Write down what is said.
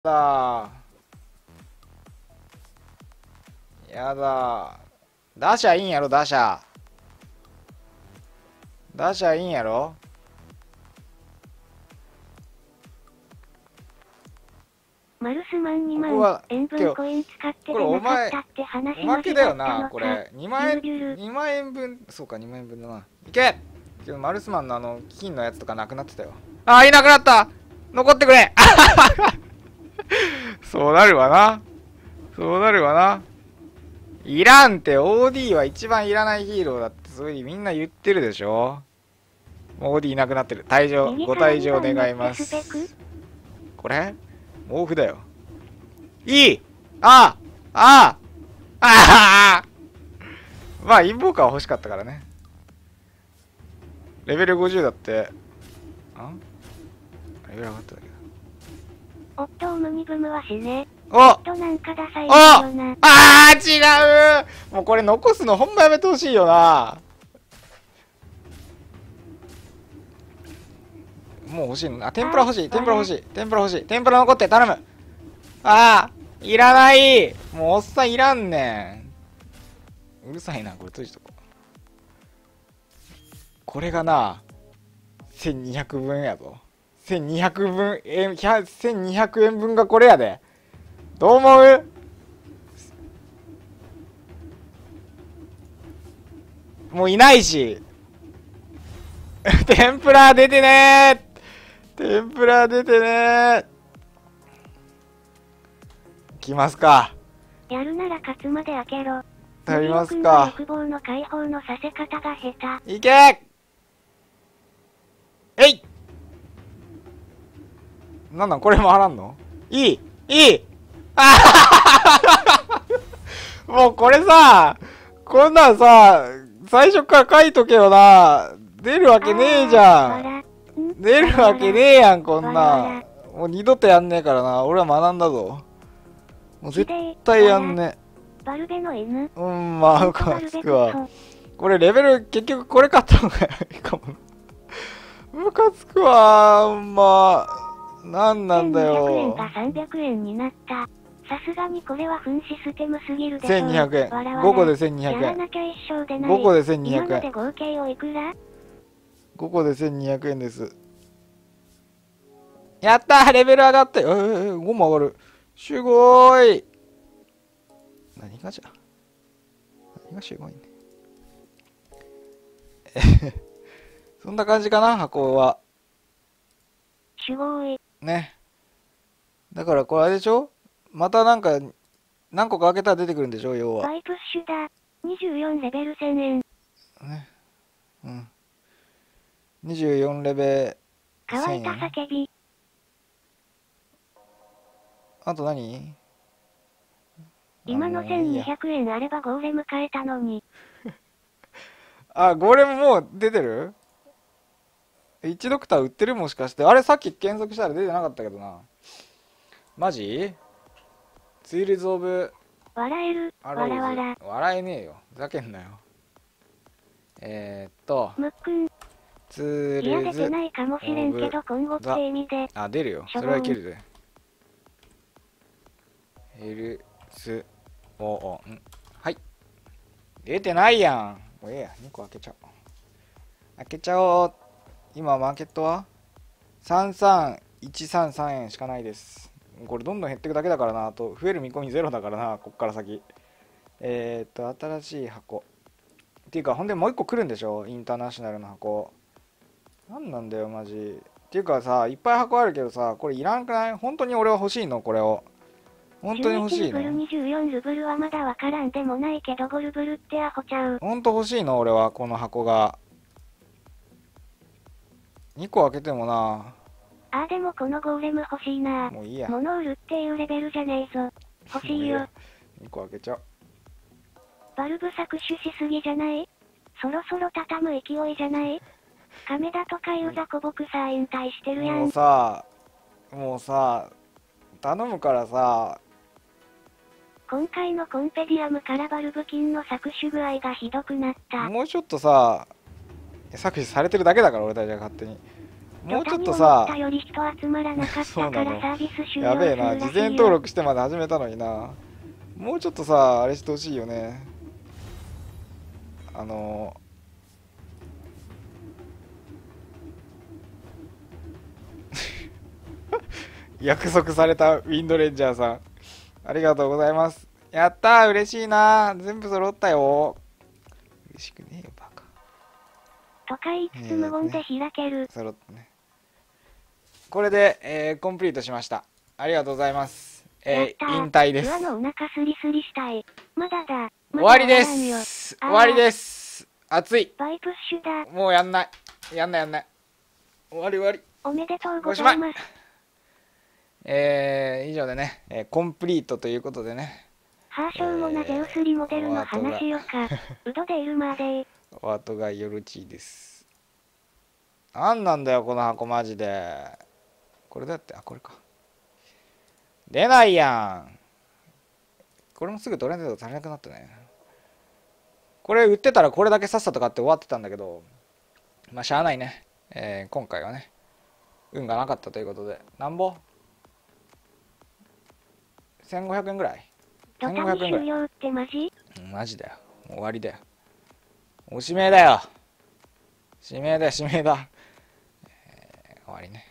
だやだ打者いいんやろ。打者いいんやろ。 マルスマン2万円分コイン使って出なかったって話おまけだよな。 のこれ2万円分。そうか、2万円分だな。いけ。けどマルスマンの金のやつとかなくなってたよ。あ、いなくなった。残ってくれ。そうなるわな。いらんって。 OD は一番いらないヒーローだって、そういうみんな言ってるでしょ。もう OD いなくなってる。退場、ご退場願います。これ毛布だよ。いい。ああああ。まあインボーカーは欲しかったからね。レベル50だって。レベル上がっただけだ。 おっと、オムニブムは死ね。 おっとなんかダサいよな。 あー、違う。もうこれ残すのほんまやめてほしいよな。もう欲しいの。あ、天ぷら欲しい。天ぷら残って頼む。あー、いらない。もうおっさんいらんねん。うるさいな。これ閉じとこう。これがな、1200分やぞ。1200円分がこれやで。どう思う？もういないし。天ぷら出てねー。来ますか。 やるなら勝つまで開けろ。 足りますか。 欲望の解放のさせ方が下手。 いけー。えい。なんこれも払んの？いいもうこれさ、こんなんさ、最初から書いとけよな。出るわけねえじゃん。出るわけねえやん、こんなん。もう二度とやんねえからな。俺は学んだぞ。もう絶対やんねえ。 バルベの犬。 まあ、ムカつくわ。これレベル、結局これ買った方がいいかも。ムカつくわ、なんなんだよ。 1200円が300円になった。さすがにこれは分システムすぎるでしょ。 1200円。5個で1200円。 やらなきゃ一生でない。 5個で1200円。 今ので合計おいくら？ 5個で1200円です。やったー、レベル上がったよ。5も上がる。すごーい。何がすごいね。そんな感じかな、箱は。 すごい。 ね。だからこれあれでしょ？またなんか、何個か開けたら出てくるんでしょ、要は。 バイプッシュだ。24レベル1000円。 ね。うん。24レベル1000円。 乾いた叫び。 あと何？ 今の1200円あればゴーレム買えたのに。 あ、ゴーレムもう出てる？1ドクター売ってる？もしかして。あれさっき検索したら出てなかったけどな。マジ？ツイルズオブ笑える。わらわら。 笑えねえよ。ふざけんなよ。 むっくん。 ツールズいや出てないかもしれんけど今後って意味で。 あ、出るよ。それはいけるぜ。ヘルスオン。はい。出てないやん。もうええや。2個開けちゃおう。今マーケットは33133円しかないです。これどんどん減っていくだけだからな。あと増える見込みゼロだからな、こっから先。新しい箱っていうか、ほんでもう一個来るんでしょ、インターナショナルの箱。なんなんだよマジっていうかさ、いっぱい箱あるけどさ、これいらんくない？本当に俺は欲しいの？これを本当に欲しいの？ 11ルブル24ルブルはまだわからんでもないけど5ルブルってアホちゃう。 本当欲しいの？俺はこの箱が2個開けてもな。 あーでもこのゴーレム欲しいな。 もういいや。 物売るっていうレベルじゃねえぞ。欲しいよ。 2個開けちゃう。 バルブ搾取しすぎじゃない？そろそろ畳む勢いじゃない？亀田とかいうザコボクサー引退してるやん。 もうさ頼むからさ。 今回のコンペディアムからバルブ菌の搾取具合がひどくなった。 もうちょっとさ、搾取されてるだけだから俺たちが勝手に。 もうちょっとさ、 より人集まらなかったからサービス終了やべえな、 するらしいよ事前登録してまで始めたのにな。もうちょっとさ、あれしてほしいよね。約束されたウィンドレンジャーさん、ありがとうございます。やったー、嬉しいな。全部揃ったよ。嬉しくねえよ、バカ。 都会5つ無言で開ける。 揃ったね。これで、コンプリートしました。ありがとうございます。引退です。 のお腹スリスリしたい。まだだ。 終わりです。終わりです。熱い。 バイプッシュだ。 もうやんない。やんない。終わり終わり。 おめでとうございます。 以上でね、コンプリートということでね。 ハーションもなゼウスリモデルの話よか。ウドでいるまで。 お後がよろちいです。なんなんだよ、この箱マジで。これだって、これか。出ないやん。これもすぐトレンド足りなくなったね。これ売ってたらこれだけさっさと買って終わってたんだけど、まあしゃあないね。今回はね、運がなかったということで、なんぼ ?1500 円ぐらい。 1500円ぐらい。終了ってマジ？ マジだよ。もう終わりだよ。おしめだよ。指名だ。終わりね。